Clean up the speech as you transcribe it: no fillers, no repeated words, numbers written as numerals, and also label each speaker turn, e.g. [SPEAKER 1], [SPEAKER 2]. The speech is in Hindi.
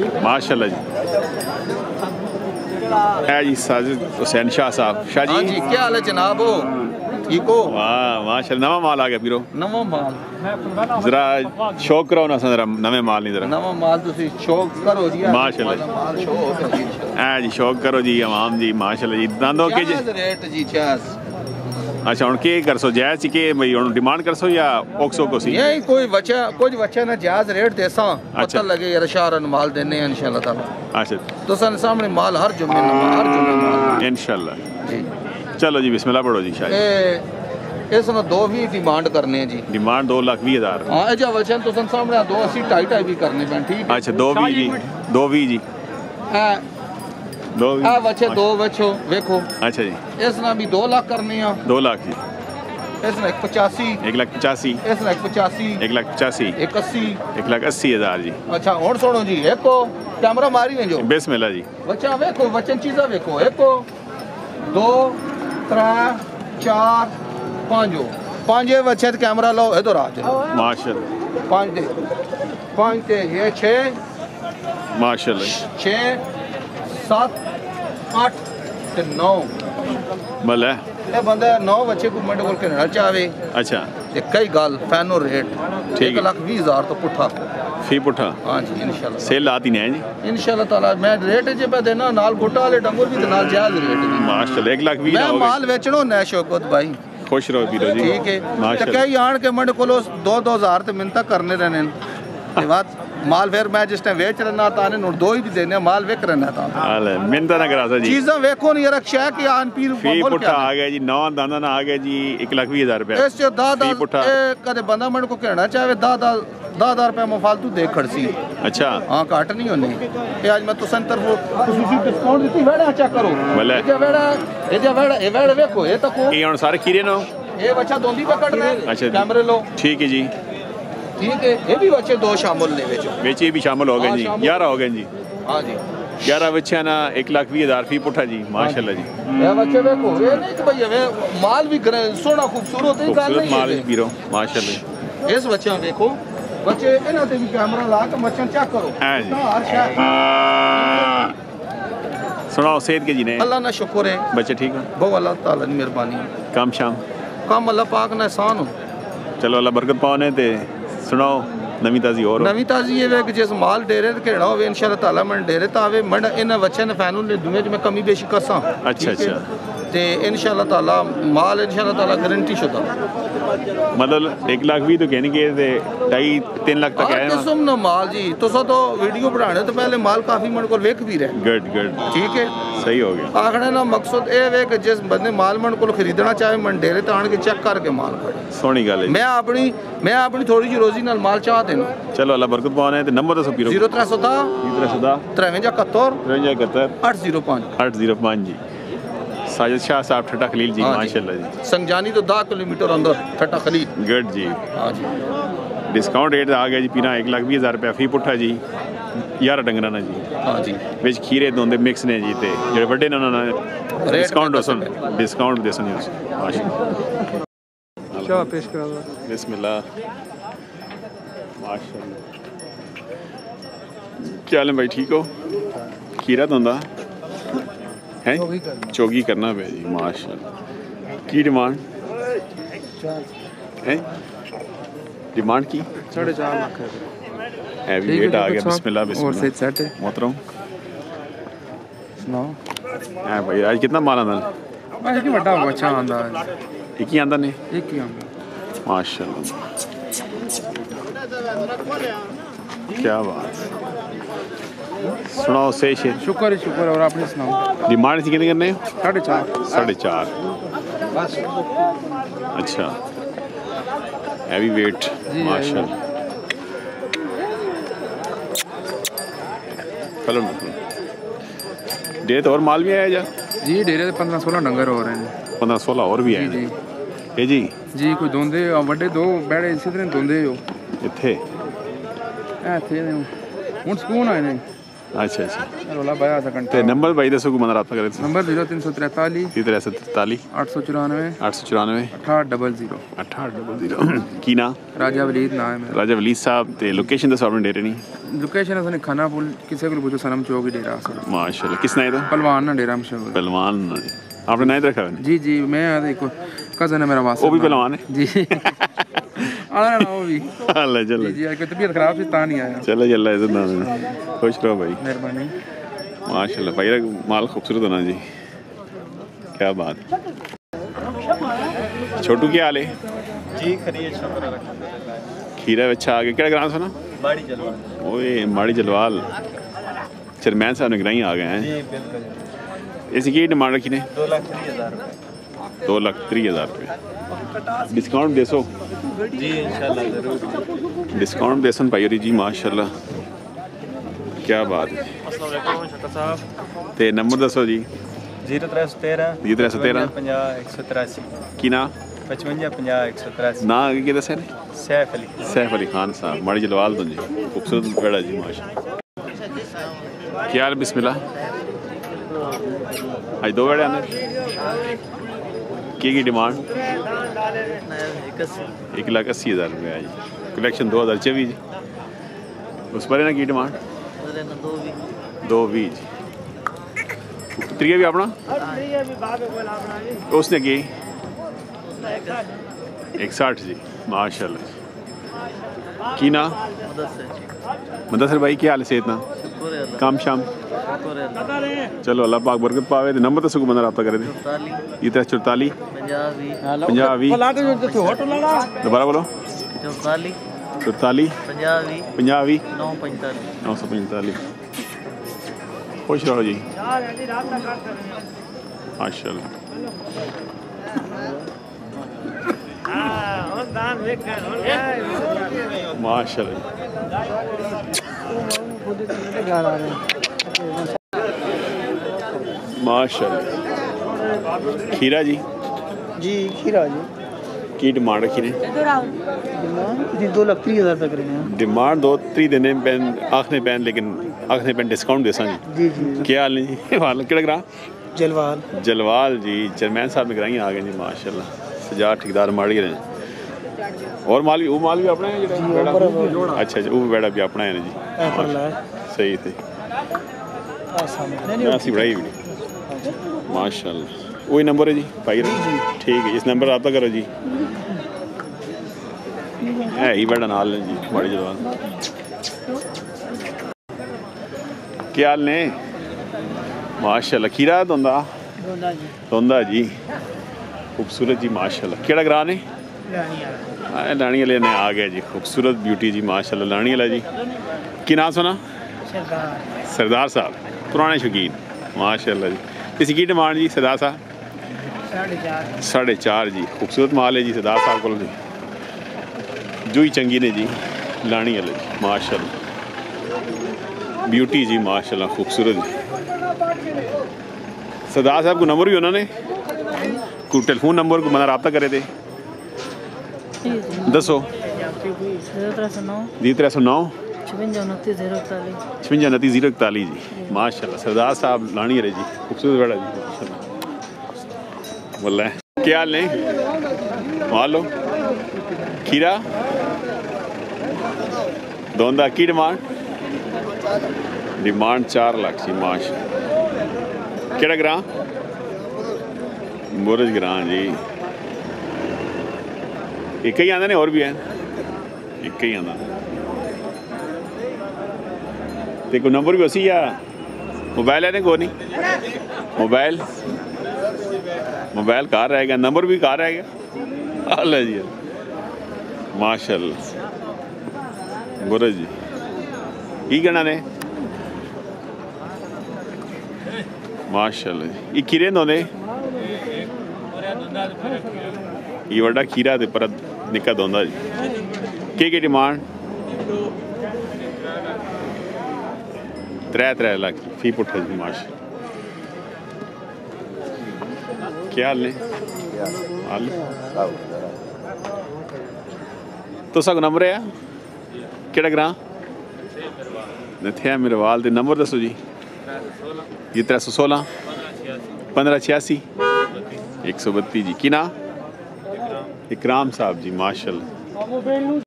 [SPEAKER 1] माशाल्लाह जी। है जी साजिद हुसैन शाह साहब। शाह जी
[SPEAKER 2] क्या हाल है जनाब? हो ठीक हो?
[SPEAKER 1] वाह माशाल्लाह, नवा माल आ गया पीरो।
[SPEAKER 2] नवा माल
[SPEAKER 1] जरा शौक करो ना जरा, नवे माल नहीं जरा
[SPEAKER 2] नवा माल तुसी शौक करो जी
[SPEAKER 1] माशाल्लाह जी।
[SPEAKER 2] माल शो हो गया जी
[SPEAKER 1] है जी शौक करो जी आवाम जी माशाल्लाह जी। दंदों के जी
[SPEAKER 2] रेट जी जायज।
[SPEAKER 1] अच्छा हुन के कर सो जायज के भाई हुन डिमांड कर सो या ओक्सो को सी
[SPEAKER 2] यही कोई बच्चा कुछ बच्चा ना जायज रेट देसा पता
[SPEAKER 1] अच्छा।
[SPEAKER 2] लगे यार शारन माल देने हैं इंशाल्लाह ताला।
[SPEAKER 1] अच्छा
[SPEAKER 2] तो सन सामने माल हर जुम्मे माल
[SPEAKER 1] इंशाल्लाह
[SPEAKER 2] जी।
[SPEAKER 1] चलो जी बिस्मिल्लाह पढ़ो जी। शायद
[SPEAKER 2] इस ना 220 डिमांड करने हैं जी।
[SPEAKER 1] डिमांड 2,20,000।
[SPEAKER 2] हां ए जा वचन तो सन सामने 280 2.5 भी करने पैन ठीक है।
[SPEAKER 1] अच्छा 220 जी 220 जी
[SPEAKER 2] आ बच्चे दो बच्चो देखो।
[SPEAKER 1] अच्छा जी
[SPEAKER 2] इस ना भी 2 लाख करने हैं।
[SPEAKER 1] 2 लाख जी।
[SPEAKER 2] इस ना 185
[SPEAKER 1] 1,85,000
[SPEAKER 2] इस ना 185
[SPEAKER 1] 1,85,000
[SPEAKER 2] 180
[SPEAKER 1] 1,80,000 जी।
[SPEAKER 2] अच्छा और सुनो जी एको कैमरा मारी में जो
[SPEAKER 1] बिस्मिल्लाह जी।
[SPEAKER 2] बच्चा देखो बच्चन चीज़ा देखो एको 2 3 4 5 5 बच्चे कैमरा लो इधर आ जाओ
[SPEAKER 1] माशाल्लाह
[SPEAKER 2] 5 ते ये 6
[SPEAKER 1] माशाल्लाह
[SPEAKER 2] 6 7 8 ते 9
[SPEAKER 1] भले
[SPEAKER 2] ये बंदा 9 बच्चे को मंडे कोल कहना चाहे।
[SPEAKER 1] अच्छा
[SPEAKER 2] ते कई गाल फैनो रेट
[SPEAKER 1] ठीक
[SPEAKER 2] 1,20,000 तो पुठा
[SPEAKER 1] फी पुठा
[SPEAKER 2] हाँ जी इंशाल्लाह
[SPEAKER 1] सेल आती नहीं है जी
[SPEAKER 2] इंशाल्लाह ताला। मैं रेट जे पे देना नाल गोटा वाले डंगुर भी नाल जायज रेट दी।
[SPEAKER 1] माशाल्लाह 1,20,000
[SPEAKER 2] मैं माल बेचनो न शौकत भाई
[SPEAKER 1] खुश रहो पीरो जी
[SPEAKER 2] ठीक है।
[SPEAKER 1] माशाल्लाह
[SPEAKER 2] कई आन के मंड कोलो 2,000 ते मिनता करने रहने ते बात माल फिर मैं जिस टाइम बेच रहना ताने नु 2 ही भी देने माल वेच रहना ता
[SPEAKER 1] हाल है मिनता ना करा जी।
[SPEAKER 2] चीज़ां वेखो नहीं यार शय के आन पीर
[SPEAKER 1] फी पुठा आ गया जी 9 दाना ना आ गया जी 1,20,000 रुपया
[SPEAKER 2] इस जो दादा कदे बंदा मंड को कहना चाहे दादा 10,000 रुपया मैं फालतू दे खड़सी।
[SPEAKER 1] अच्छा
[SPEAKER 2] हाँ काट नहीं होनी ये आज मैं तुसन तरफ खसूसी डिस्काउंट दी वेड़ा चेक करो
[SPEAKER 1] भले
[SPEAKER 2] ये वेड़ा वेखो ये तको
[SPEAKER 1] ये हुन सारे खीरे नो
[SPEAKER 2] ये बच्चा दोंदी पकड़ना है।
[SPEAKER 1] अच्छा
[SPEAKER 2] कैमरे लो
[SPEAKER 1] ठीक है जी
[SPEAKER 2] ठीक है। ये भी बच्चे 2 शामिल ने
[SPEAKER 1] बेचे भी शामिल हो गए जी 11 हो गए जी।
[SPEAKER 2] हाँ जी
[SPEAKER 1] 11 बच्चे ना 1,20,000 फी पुठा जी माशाल्लाह जी।
[SPEAKER 2] ये बच्चे देखो ये नहीं कि भैया माल भी सोना खूबसूरत है गाल नहीं
[SPEAKER 1] माल पीरो माशाल्लाह।
[SPEAKER 2] इस बच्चे देखो बच्चे इन्हां ते भी कैमरा ला के बच्चन चेक करो
[SPEAKER 1] हां जी
[SPEAKER 2] हर शय
[SPEAKER 1] सुनाओ सेहत के जी ने
[SPEAKER 2] अल्लाह ना शुक्र है
[SPEAKER 1] बच्चे ठीक हो
[SPEAKER 2] बहुत अल्लाह ताला की मेहरबानी
[SPEAKER 1] काम शाम
[SPEAKER 2] काम अल्लाह पाक ने एहसान हो।
[SPEAKER 1] चलो अल्लाह बरकत पाओने ते सुनाओ नवी ताजी और
[SPEAKER 2] नवी ताजी ये वे कि जिस माल डेरे ते कहना होवे इंशाल्लाह ताला मन डेरे तावे मंड इन बच्चे ने फैनुल ने दुनिया में कमी बेशी करसा।
[SPEAKER 1] अच्छा अच्छा
[SPEAKER 2] ते इंशाल्लाह ताला माल इंशाल्लाह ताला गारंटी शुदा
[SPEAKER 1] मतलब 1,20,000 तो कहने के 2.5-3 लाख तक है
[SPEAKER 2] किस्म ना माल जी तुसा तो वीडियो बनाने तो पहले माल काफी मन को वेख भी रहे
[SPEAKER 1] गुड गुड
[SPEAKER 2] ठीक है
[SPEAKER 1] सही हो गया।
[SPEAKER 2] आखने ना मकसद ये वे कि जिस बंदे माल मन को खरीदना चाहे मन डेरे तो आन के चेक करके माल खड़े
[SPEAKER 1] सोनी गल है। मैं
[SPEAKER 2] अपनी थोड़ी जी रोजी नाल माल चाह देना।
[SPEAKER 1] चलो अल्लाह बरकत पाने ते नंबर दसो पीरो
[SPEAKER 2] 0310 805
[SPEAKER 1] जी। साजिद शाह साहब ठट्टा खलील जी माशाल्लाह जी।
[SPEAKER 2] संगजानी तो 10 किलोमीटर अंदर ठट्टा खलील
[SPEAKER 1] गुड जी।
[SPEAKER 2] हाँ जी
[SPEAKER 1] डिस्काउंट रेट आ गया जी पीरा 1,20,000 रुपया फी पुठा जी 11 डंगरा ना जी।
[SPEAKER 2] हाँ जी
[SPEAKER 1] विच खीरे दोंदे मिक्स ने जी ते जेड़े बड़े ने उन्होंने डिस्काउंट देसन जी माशाल्लाह।
[SPEAKER 2] क्या पेश करा
[SPEAKER 1] बिस्मिल्लाह माशाल्लाह। क्या हाल है भाई ठीक हो? खीरा दोंदा है चौगी करना पे जी माशाल्लाह। की डिमांड है डिमांड की
[SPEAKER 2] 4.5 लाख
[SPEAKER 1] है भी वेट आ गया बिस्मिल्लाह बिस्मिल्लाह मोहतरम
[SPEAKER 2] सुनाओ।
[SPEAKER 1] है भाई आज कितना माल आंदा
[SPEAKER 2] भाई की बड़ा बच्चा आंदा
[SPEAKER 1] एक ही आंदा ने
[SPEAKER 2] एक ही आंदा
[SPEAKER 1] माशाल्लाह क्या बात है। सुनाओ सही शेर
[SPEAKER 2] शुक्र और आपने सुनाओ।
[SPEAKER 1] डिमांड से कितने करने
[SPEAKER 2] 4.5
[SPEAKER 1] अच्छा हैवी वेट माशाल्लाह। चलो डेरे तो और माल भी आया जा
[SPEAKER 2] जी डेरे 15-16 डंगर हो रहे हैं
[SPEAKER 1] 15-16 और भी आए
[SPEAKER 2] जी
[SPEAKER 1] ये जी
[SPEAKER 2] कोई दोंदे वड्डे 2 बैड़े इसी तरह दोंदे हो
[SPEAKER 1] इत्थे
[SPEAKER 2] थे हुन सुकून आए ने
[SPEAKER 1] अच्छा अच्छा
[SPEAKER 2] रोला बाया आधा घंटा
[SPEAKER 1] ते नंबर भाई दसो को बंदा रब्ता करे
[SPEAKER 2] नंबर 0343
[SPEAKER 1] 343
[SPEAKER 2] 894
[SPEAKER 1] 894
[SPEAKER 2] 6800
[SPEAKER 1] 6800 की ना
[SPEAKER 2] राजा वलीद नाम है मेरा
[SPEAKER 1] राजा वलीद साहब ते लोकेशन दसो अपने डेरे नहीं
[SPEAKER 2] लोकेशन असन खाना पुल किसी को पूछो सनम चौक ही डेरा असल
[SPEAKER 1] माशाल्लाह किस नाम है तो
[SPEAKER 2] पहलवान ना डेरा मशहूर
[SPEAKER 1] पहलवान आपने नाम रखा है
[SPEAKER 2] जी जी मैं एक कजन है मेरा वासिफ
[SPEAKER 1] वो भी पहलवान है
[SPEAKER 2] जी आना ना वो भी
[SPEAKER 1] अल्लाह चलो
[SPEAKER 2] जी जी तबीयत खराब थी ता नहीं आया
[SPEAKER 1] चलो चलो इज्जत ना खुश रहो भाई
[SPEAKER 2] मेहरबानी
[SPEAKER 1] माशाल्लाह भाई माल खूबसूरत होना जी क्या बात छोटू क्या हाल है
[SPEAKER 3] जी खरीद शुक्र अल्हम्दुलिल्लाह
[SPEAKER 1] खीरा अच्छा आगे क्या ग्राम सुना
[SPEAKER 3] बाड़ी जलवा
[SPEAKER 1] ओए माड़ी जलवाल चेयरमैन साहब ने ग्राही आ गए हैं
[SPEAKER 3] जी बिल्कुल
[SPEAKER 1] इसकी की डिमांड रखी ने
[SPEAKER 3] 2,30,000 रुपये
[SPEAKER 1] 2,30,000 रुपये डिस्काउंट दे सो
[SPEAKER 3] जी इंशाल्लाह ज़रूर
[SPEAKER 1] डिस्काउंट दे सन भाई जी माशाल्लाह क्या बात है
[SPEAKER 3] अस्सलाम वालेकुम शक्कर साहब
[SPEAKER 1] ते नंबर दसो जी
[SPEAKER 3] 0313
[SPEAKER 1] 0313
[SPEAKER 3] 50 183
[SPEAKER 1] की ना
[SPEAKER 3] 55 50 183
[SPEAKER 1] ना आगे क्या दसे ने
[SPEAKER 3] सैफ अली
[SPEAKER 1] सैफ अली खान साहब माड़ी जलवाल तो जी खूबसूरत बेड़ा जी माशा क्या हाल बिस्मिल्लाह आज 2 बेड़े आने की डिमांड 1,80,000 रुपये जी कलेक्शन 2024 जी उस पर है ना की डिमांड 2,20 जी त्रिया भी अपना उसने की 160 जी माशाल्लाह की ना मुदस्सिर भाई क्या हाल है सेहत ना काम शाम चलो अल्लाह पाक बरकत पावे नंबर तो बंदा रब्ता करे थे 44 50 दोबारा बोलो 44 50 945 खुश रहो जी माशाल्लाह माशाल्लाह खीरा जी
[SPEAKER 4] जी खीरा जी
[SPEAKER 1] की डिमांड रखी ने
[SPEAKER 4] जी 2,30,000 तक रहे हैं
[SPEAKER 1] डिमांड 2-3 देने पैन आखने पैन लेकिन आखने पैन डिस्काउंट दे सन
[SPEAKER 4] जी जी
[SPEAKER 1] क्या हाल है जी हाल केड़ा ग्रां
[SPEAKER 4] जलवाल
[SPEAKER 1] जलवाल जी चेयरमैन साहब ने कराई आ गए जी माशाल्लाह सजा ठेकेदार माड़ी रहे और माल भी अपना है जेड़ा अच्छा अच्छा वो बेड़ा भी अपना है ना जी सही थे ऐसी बढ़ाई भी माशाल्लाह वही नंबर है जी भाई ठीक है इस नंबर रब्ता करो जी है ही बड़ा नाल है जी बड़ी जवान क्या हाल ने माशाल्लाह खीरा धोंदा जी खूबसूरत जी माशाल्लाह केड़ा ग्रां ने लानी वाले ने आ गया जी खूबसूरत ब्यूटी जी माशाल्लाह लानी वाला जी की नाम सुना सरदार साहब पुराने शौकीन माशाल्लाह जी किसी की डिमांड जी सरदार साहब 4.5 जी खूबसूरत माल है जी सरदार साहब को जो ही चंगी ने जी लानी वाले जी माशाल्लाह ब्यूटी जी माशाल्लाह खूबसूरत जी सरदार साहब को नंबर भी उन्होंने को टेलीफोन नंबर को मना रब्ता करे थे दसो 309 56 041 जी माशाल्लाह सरदार साहब लानी है जी खूबसूरत बड़ा जी माशाल्लाह बोल क्या हाल नहीं मान लो खीरा दोंदा की डिमांड 4 लाख जी माशाल्लाह केड़ा ग्रां बुरज ग्रां जी एक ही आंदा ने और भी है एक ही आंदा ते को नंबर भी उसी या मोबाइल है ने को नहीं मोबाइल कार रहेगा नंबर भी कार रहेगा अल्लाह जी माशाल्लाह बुरज जी की कहना ने माशाल्लाह जी ये खीरे दोंदे ये वड्डा खीरा ते पर निक्का दोंदा जी के डिमांड 3 लाख फी पुट्ठा जी माशाल्लाह क्या हाल ने हाल तो सब नंबर है केड़ा ग्रां नथिया मिरवाल दे नंबर दसो जी। ये 316 1586 132 जी। की ना इकराम साहब जी माशाल्लाह।